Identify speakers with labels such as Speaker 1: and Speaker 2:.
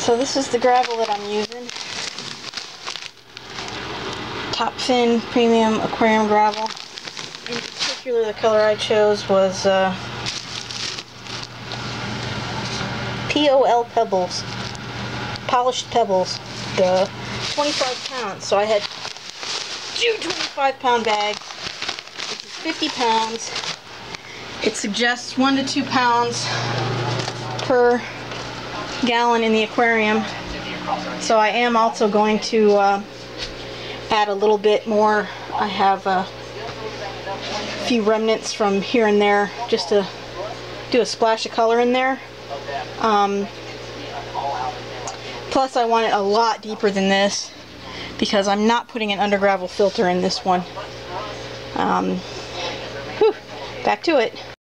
Speaker 1: So this is the gravel that I'm using. TopFin Premium Aquarium Gravel. In particular, the color I chose was POL Pebbles. Polished Pebbles. The 25 pounds. So I had two 25-pound bags. This is 50 pounds. It suggests 1 to 2 pounds per gallon in the aquarium. So I am also going to add a little bit more. I have a few remnants from here and there just to do a splash of color in there. Plus I want it a lot deeper than this because I'm not putting an under gravel filter in this one. Back to it.